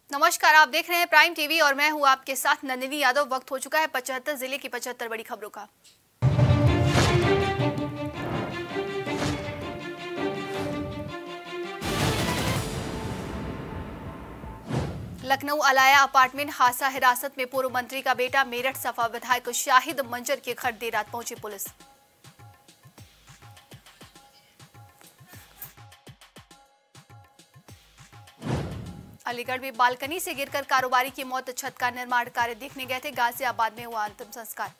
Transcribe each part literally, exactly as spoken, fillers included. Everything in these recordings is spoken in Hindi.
नमस्कार, आप देख रहे हैं प्राइम टीवी और मैं हूं आपके साथ नंदिनी यादव। वक्त हो चुका है पचहत्तर जिले की पचहत्तर बड़ी खबरों का। लखनऊ अलाया अपार्टमेंट हादसा, हिरासत में पूर्व मंत्री का बेटा। मेरठ सपा विधायक शाहिद मंजर के घर देर रात पहुंची पुलिस। अलीगढ़ में बालकनी से गिरकर कारोबारी की मौत, छत का निर्माण कार्य देखने गए थे। गाजियाबाद में हुआ अंतिम संस्कार।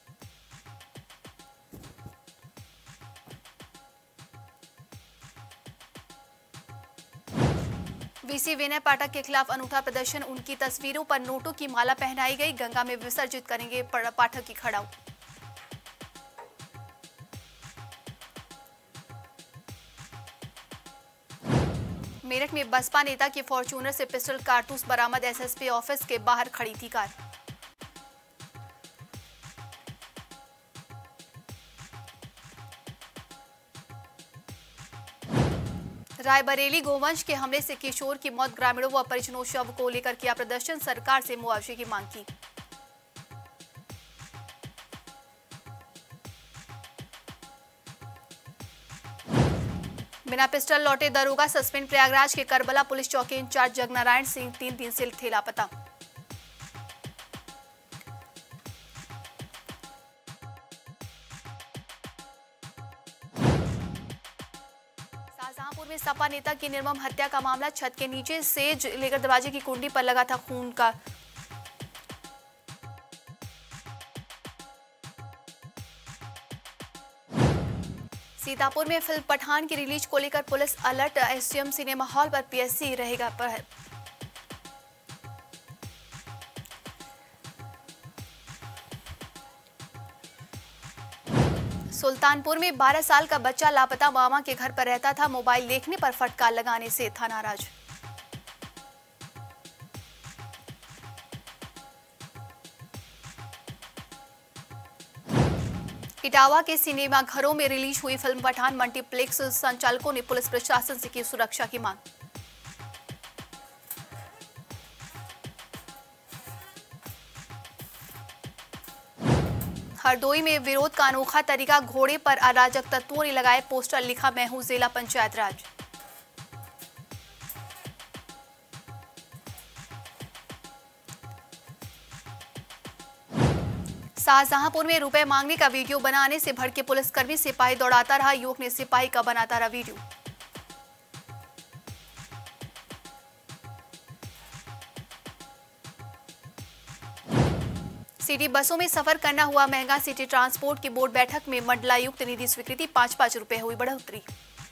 वीसी विनय पाठक के खिलाफ अनूठा प्रदर्शन, उनकी तस्वीरों पर नोटों की माला पहनाई गई। गंगा में विसर्जित करेंगे पाठक की खड़ाऊ। मेरठ में बसपा नेता की फॉर्च्यूनर से पिस्टल कारतूस बरामद, एसएसपी ऑफिस के बाहर खड़ी थी कार। रायबरेली गोवंश के हमले से किशोर की मौत, ग्रामीणों व परिजनों शव को लेकर किया प्रदर्शन, सरकार से मुआवजे की मांग की। बिना पिस्टल लौटे दरोगा सस्पेंड, प्रयागराज के करबला पुलिस चौकी इंचार्ज जगनारायण सिंह तीन दिन से थे लापता। शाहजहांपुर में सपा नेता की निर्मम हत्या का मामला, छत के नीचे सेज लेकर दरवाजे की कुंडी पर लगा था खून का। सीतापुर में फिल्म पठान की रिलीज को लेकर police alert, S T M cinema hall पर पीएससी रहेगा पर। सुल्तानपुर में बारह साल का बच्चा लापता, मामा के घर पर रहता था, मोबाइल देखने पर फटकार लगाने से था नाराज। इटावा के सिनेमा घरों में रिलीज हुई फिल्म पठान, मल्टीप्लेक्स संचालकों ने पुलिस प्रशासन से की सुरक्षा की मांग। हरदोई में विरोध का अनोखा तरीका, घोड़े पर अराजक तत्वों ने लगाए पोस्टर, लिखा मैं हूं जिला पंचायत राज। शाहजहांपुर में रुपए मांगने का वीडियो बनाने से भड़के पुलिसकर्मी, सिपाही दौड़ाता रहा, युवक ने सिपाही का बनाता रहा वीडियो। सिटी बसों में सफर करना हुआ महंगा, सिटी ट्रांसपोर्ट की बोर्ड बैठक में मंडलायुक्त ने दी स्वीकृति, पांच पांच रुपए हुई बढ़ोतरी।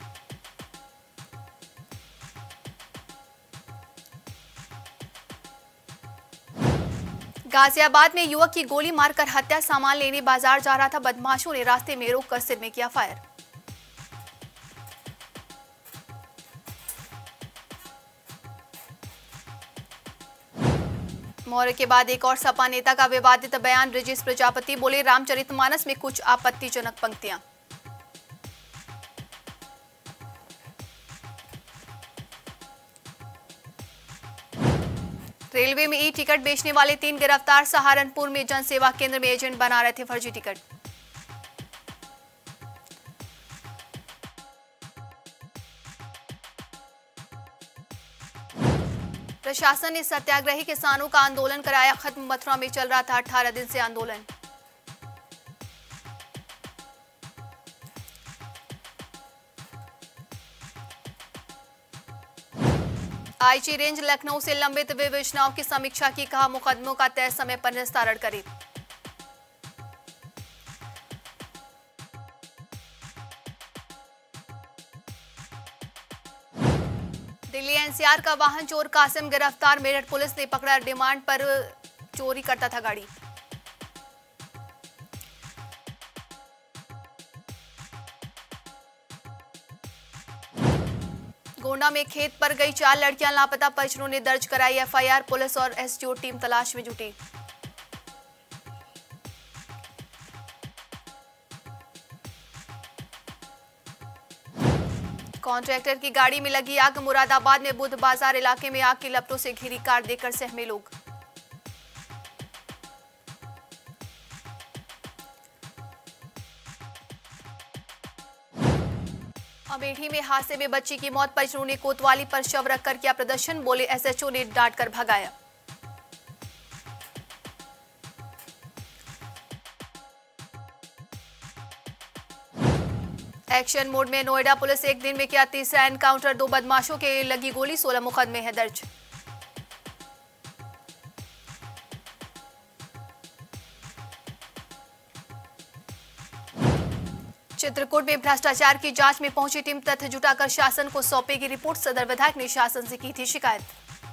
गाजियाबाद में युवक की गोली मारकर हत्या, सामान लेने बाजार जा रहा था, बदमाशों ने रास्ते में रोककर सिर में किया फायर। मौर्य के बाद एक और सपा नेता का विवादित बयान, ब्रजेश प्रजापति बोले रामचरितमानस में कुछ आपत्तिजनक पंक्तियां। रेलवे में ई टिकट बेचने वाले तीन गिरफ्तार, सहारनपुर में जनसेवा केंद्र में एजेंट बना रहे थे फर्जी टिकट। प्रशासन ने सत्याग्रही किसानों का आंदोलन कराया खत्म, मथुरा में चल रहा था अठारह दिन से आंदोलन। आईजी रेंज लखनऊ से लंबित विवेचनाओं की समीक्षा की, कहा मुकदमों का तय समय पर निस्तारण करें। दिल्ली एनसीआर का वाहन चोर कासिम गिरफ्तार, मेरठ पुलिस ने पकड़ा, डिमांड पर चोरी करता था गाड़ी। गोंडा में खेत पर गई चार लड़कियां लापता, परिजनों ने दर्ज कराई एफआईआर, पुलिस और एसटीओ टीम तलाश में जुटी। कॉन्ट्रैक्टर की गाड़ी में लगी आग। मुरादाबाद में बुध बाजार इलाके में आग की लपटों से घिरी कार देखकर सहमे लोग। अमेठी में हादसे में बच्ची की मौत। परिजनों ने कोतवाली पर शव रखकर किया प्रदर्शन। बोले एसएचओ ने डांट कर भगाया। एक्शन मोड में नोएडा पुलिस। एक दिन में किया तीसरा एनकाउंटर। दो बदमाशों के लगी गोली। सोलह मुकदमे हैं दर्ज। चित्रकूट में भ्रष्टाचार की जांच में पहुंची टीम तथ्य जुटाकर शासन को सौंपेगी रिपोर्ट। सदर विधायक ने शासन से की थी शिकायत।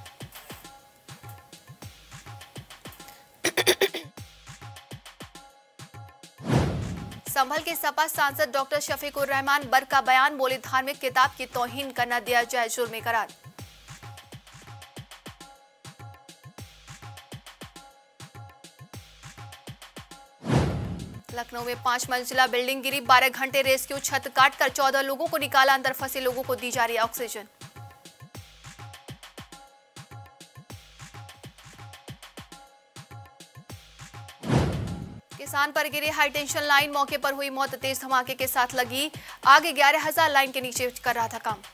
संभल के सपा सांसद डॉक्टर शफीकुर रहमान बर्क का बयान। बोले धार्मिक किताब की तौहीन करना दिया जाए जुर्म करार। लखनऊ में पांच मंजिला बिल्डिंग गिरी। बारह घंटे रेस्क्यू। छत काटकर चौदह लोगों को निकाला। अंदर फंसे लोगों को दी जा रही ऑक्सीजन। किसान पर गिरे हाईटेंशन लाइन। मौके पर हुई मौत। तेज धमाके के साथ लगी आगे। ग्यारह हजार लाइन के नीचे कर रहा था काम।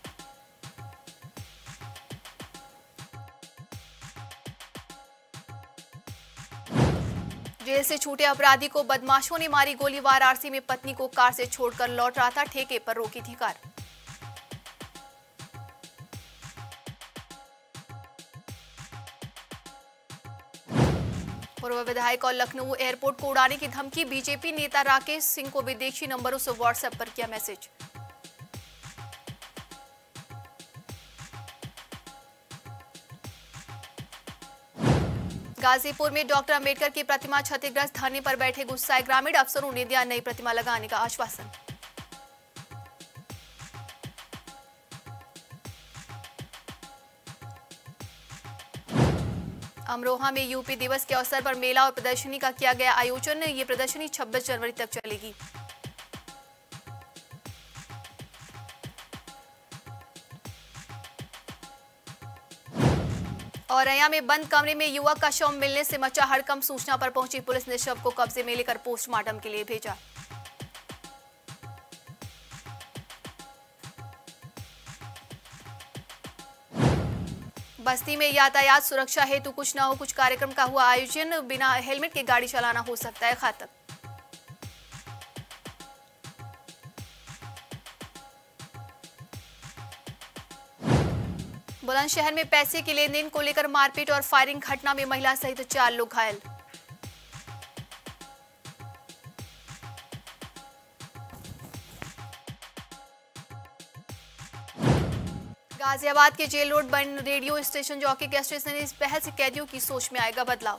जेल से छूटे अपराधी को बदमाशों ने मारी गोली। वाराणसी में पत्नी को कार से छोड़कर लौट रहा था। ठेके पर रोकी थी कार। पूर्व विधायक और लखनऊ एयरपोर्ट को उड़ाने की धमकी। बीजेपी नेता राकेश सिंह को विदेशी नंबरों से व्हाट्सएप पर किया मैसेज। गाजीपुर में डॉक्टर अंबेडकर की प्रतिमा क्षतिग्रस्त। धरने पर बैठे गुस्साए ग्रामीण। अफसरों ने दिया नई प्रतिमा लगाने का आश्वासन। अमरोहा में यूपी दिवस के अवसर पर मेला और प्रदर्शनी का किया गया आयोजन। ये प्रदर्शनी छब्बीस जनवरी तक चलेगी। औरैया में बंद कमरे में युवक का शव मिलने से मचा हड़कंप। सूचना पर पहुंची पुलिस ने शव को कब्जे में लेकर पोस्टमार्टम के लिए भेजा। बस्ती में यातायात सुरक्षा हेतु कुछ न हो कुछ कार्यक्रम का हुआ आयोजन। बिना हेलमेट के गाड़ी चलाना हो सकता है घातक। बुलंदशहर में पैसे के लेन देन को लेकर मारपीट और फायरिंग घटना में महिला सहित चार लोग घायल। गाजियाबाद के जेल रोड बंद रेडियो स्टेशन जॉकी के स्टेशन ने इस पहल से कैदियों की सोच में आएगा बदलाव।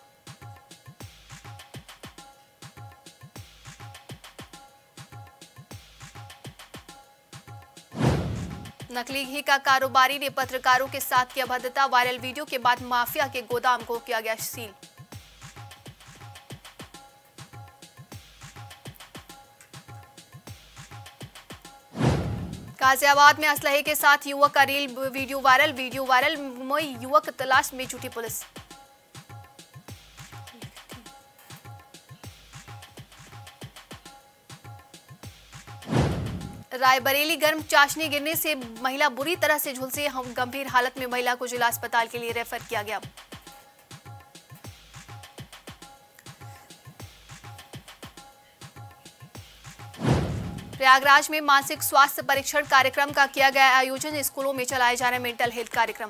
नकली घी का कारोबारी ने पत्रकारों के साथ किया भद्रता। वायरल वीडियो के बाद माफिया के गोदाम को किया गया सील। गाजियाबाद में असलहे के साथ युवक का reel video viral. Video viral में युवक तलाश में जुटी पुलिस। रायबरेली गर्म चाशनी गिरने से महिला बुरी तरह से झुलसी। गंभीर हालत में महिला को जिला अस्पताल के लिए रेफर किया गया। प्रयागराज में मानसिक स्वास्थ्य परीक्षण कार्यक्रम का किया गया आयोजन। स्कूलों में चलाए जा रहे मेंटल हेल्थ कार्यक्रम।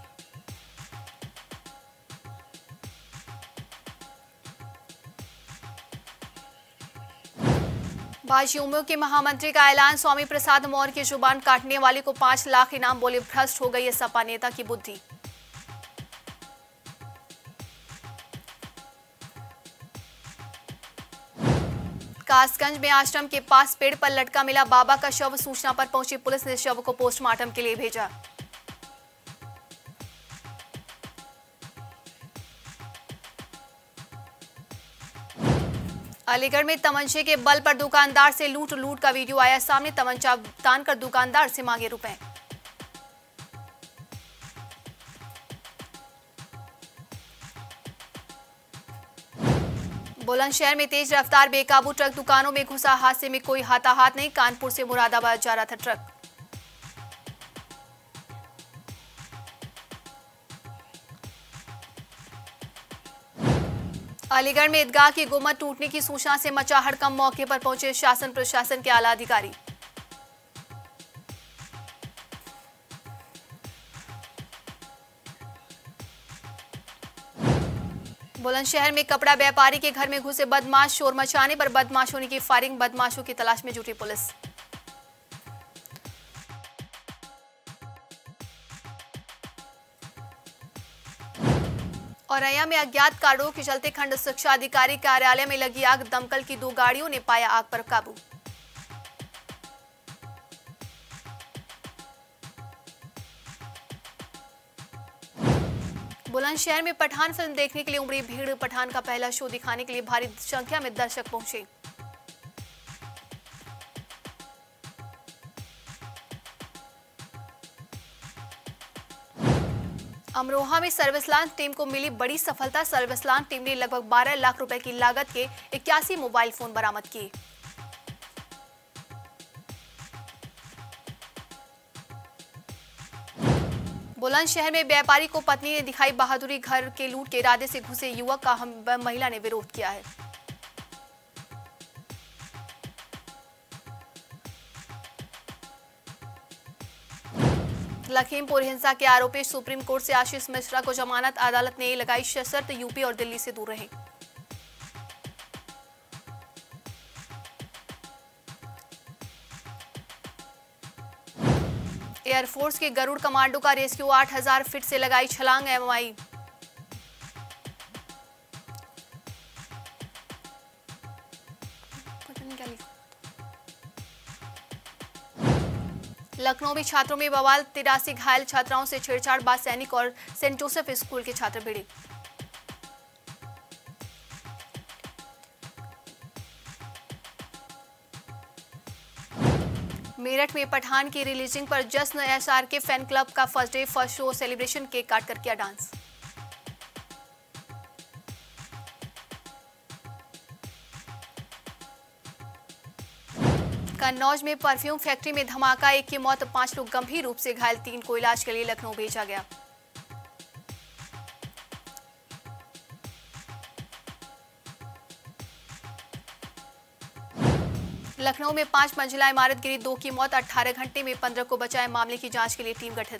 भाजयुमो के महामंत्री का ऐलान। स्वामी प्रसाद मौर्य की जुबान काटने वाले को पांच लाख इनाम। बोले भ्रष्ट हो गई है सपा नेता की बुद्धि। कासगंज में आश्रम के पास पेड़ पर लटका मिला बाबा का शव। सूचना पर पहुंची पुलिस ने शव को पोस्टमार्टम के लिए भेजा। अलीगढ़ में तमंचे के बल पर दुकानदार से लूट लूट का वीडियो आया सामने। तमंचा तानकर दुकानदार से मांगे रुपए। बुलंदशहर में तेज रफ्तार बेकाबू ट्रक दुकानों में घुसा। हादसे में कोई हाथाहाथ नहीं। कानपुर से मुरादाबाद जा रहा था ट्रक। अलीगढ़ में ईदगाह की गुम्बद टूटने की सूचना से मचा हड़कंप। मौके पर पहुंचे शासन प्रशासन के आला अधिकारी। बुलंदशहर में कपड़ा व्यापारी के घर में घुसे बदमाश। शोर मचाने पर बदमाशों ने की फायरिंग। बदमाशों की तलाश में जुटी पुलिस। औरैया में अज्ञात कारणों के चलते खंड शिक्षा अधिकारी कार्यालय में लगी आग। दमकल की दो गाड़ियों ने पाया आग पर काबू। बुलंदशहर में पठान फिल्म देखने के लिए उमड़ी भीड़। पठान का पहला शो दिखाने के लिए भारी संख्या में दर्शक पहुंचे। अमरोहा में सर्विसलान टीम को मिली बड़ी सफलता। सर्विसलान टीम ने लगभग बारह लाख रुपए की लागत के इक्यासी मोबाइल फोन बरामद किए। बुलंदशहर में व्यापारी को पत्नी ने दिखाई बहादुरी। घर के लूट के इरादे से घुसे युवक का हम महिला ने विरोध किया है। लखीमपुर हिंसा के आरोपी सुप्रीम कोर्ट से आशीष मिश्रा को जमानत। अदालत ने लगाई शर्त यूपी और दिल्ली से दूर रहे। एयरफोर्स के गरुड़ कमांडो का रेस्क्यू। आठ हज़ार फीट से लगाई छलांग एमआई। लखनऊ में छात्रों में बवाल। तिरासी घायल। छात्राओं से छेड़छाड़। बाद सैनिक और सेंट जोसेफ स्कूल के छात्र भिड़े। मेरठ में पठान की रिलीजिंग पर जश्न। एसआर के फैन क्लब का first day first show celebration. Cake काट कर किया डांस। कन्नौज में परफ्यूम फैक्ट्री में धमाका। एक की मौत, पांच लोग गंभीर रूप से घायल। तीन को इलाज के लिए लखनऊ भेजा गया। लखनऊ में पांच मंजिला इमारत गिरी। दो की मौत। अठारह घंटे में पंद्रह को बचाए। मामले की जांच के लिए टीम गठित।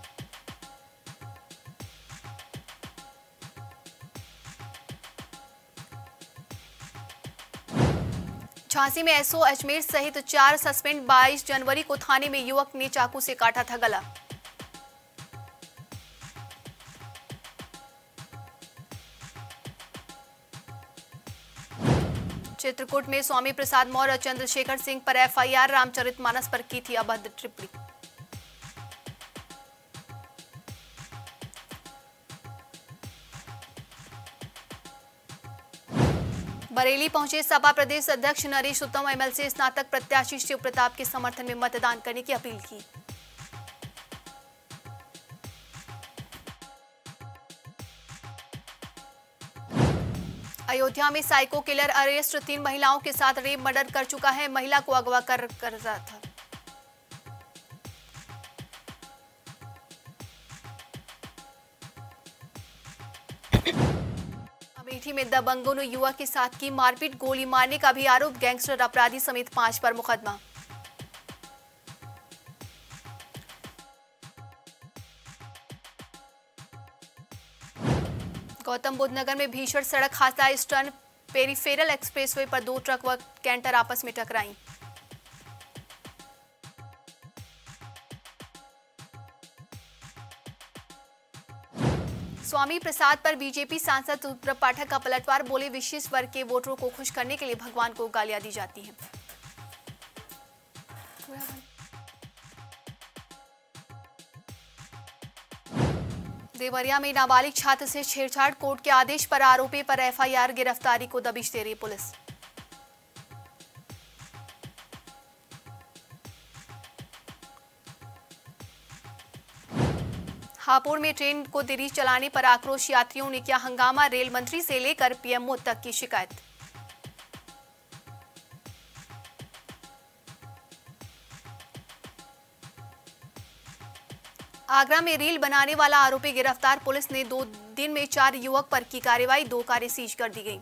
झांसी में एसओ अजमेर सहित चार सस्पेंड। बाईस जनवरी को थाने में युवक ने चाकू से काटा था गला। चित्रकूट में स्वामी प्रसाद मौर्य और चंद्रशेखर सिंह पर एफआईआर। रामचरितमानस पर की थी अभद्र टिप्पणी। बरेली पहुंचे सपा प्रदेश अध्यक्ष नरेश उत्तम। एमएलसी स्नातक प्रत्याशी शिव प्रताप के समर्थन में मतदान करने की अपील की। अयोध्या में साइको किलर अरेस्ट। तीन महिलाओं के साथ रेप मर्डर कर चुका है। महिला को अगवा कर कर रहा था। अमेठी में दबंगों ने युवक के साथ की मारपीट। गोली मारने का भी आरोप। गैंगस्टर अपराधी समेत पांच पर मुकदमा। गौतम बुद्ध नगर में भीषण सड़क हादसा। ईस्टर्न पेरीफेरल एक्सप्रेसवे पर दो ट्रक व कैंटर आपस में टकराई। स्वामी प्रसाद पर बीजेपी सांसद सुब्रत पाठक का पलटवार। बोले विशेष वर्ग के वोटरों को खुश करने के लिए भगवान को गालियां दी जाती हैं। देवरिया में नाबालिग छात्र से छेड़छाड़। कोर्ट के आदेश पर आरोपी पर एफआईआर। गिरफ्तारी को दबिश दे रही पुलिस। हापुड़ में ट्रेन को देरी चलाने पर आक्रोश, यात्रियों ने किया हंगामा, रेल मंत्री से लेकर पीएमओ तक की शिकायत। आगरा में रील बनाने वाला आरोपी गिरफ्तार, पुलिस ने दो दिन में चार युवक पर की कार्रवाई, दो कारें सीज कर दी गई।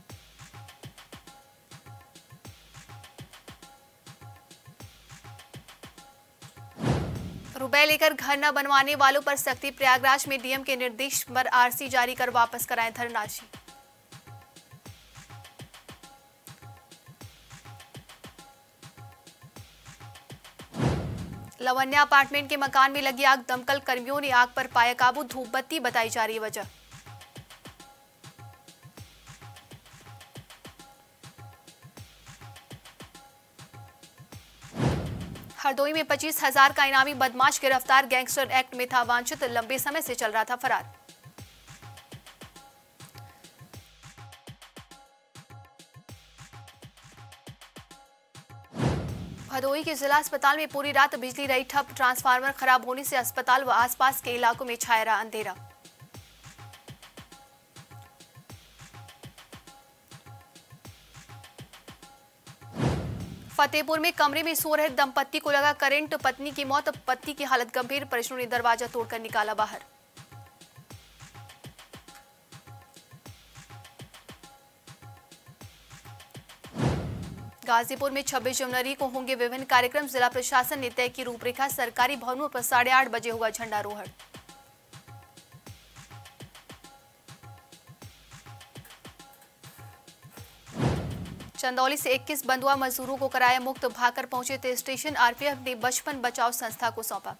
रुपए लेकर घर न बनवाने वालों पर सख्ती, प्रयागराज में डीएम के निर्देश पर आरसी जारी कर वापस कराएं धरनाशी। लवन्या अपार्टमेंट के मकान में लगी आग, दमकल कर्मियों ने आग पर पाया काबू, धूप बत्ती बताई जा रही वजह। हरदोई में पच्चीस हजार का इनामी बदमाश गिरफ्तार, गैंगस्टर एक्ट में था वांछित, लंबे समय से चल रहा था फरार। भदोही के जिला अस्पताल में पूरी रात बिजली रही ठप, ट्रांसफार्मर खराब होने से अस्पताल व आसपास के इलाकों में छाया रहा अंधेरा। फतेहपुर में कमरे में सो रहे दंपत्ति को लगा करंट, पत्नी की मौत, पति की हालत गंभीर, परिजनों ने दरवाजा तोड़कर निकाला बाहर। गाजीपुर में छब्बीस जनवरी को होंगे विभिन्न कार्यक्रम, जिला प्रशासन ने तय की रूपरेखा, सरकारी भवनों पर साढ़े आठ बजे होगा झंडारोहण। चंदौली से इक्कीस बंधुआ मजदूरों को कराया मुक्त, भाकर पहुंचे थे स्टेशन, आरपीएफ ने बचपन बचाओ संस्था को सौंपा।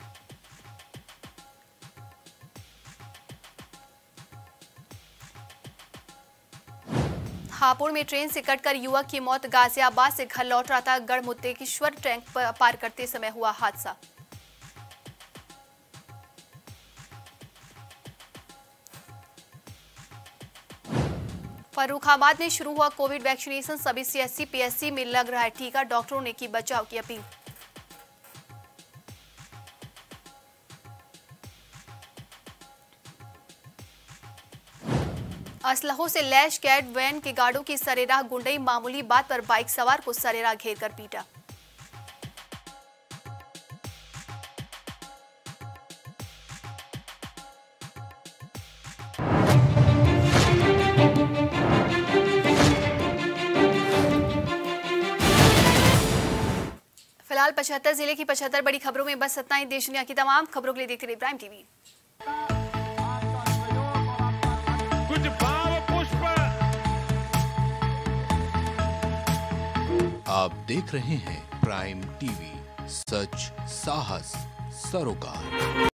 हापुड़ में ट्रेन से कटकर युवक की मौत, गाजियाबाद से घर लौट रहा था गढ़मुक्तेश्वर, टैंक पार करते समय हुआ हादसा। फर्रुखाबाद में शुरू हुआ कोविड वैक्सीनेशन, सभी सीएससी पीएससी में लग रहा है टीका, डॉक्टरों ने की बचाव की अपील। असलहों से लैश कैट वैन के गार्डों की सरेराह गुंडई, मामूली बात पर बाइक सवार को सरेराह घेर कर पीटा। फिलहाल पचहत्तर जिले की पचहत्तर बड़ी खबरों में बस इतना ही। देश दुनिया की तमाम खबरों के लिए देखते रहिए प्राइम टीवी। कुछ भाव पुष्प। आप देख रहे हैं प्राइम टीवी, सच साहस सरोकार।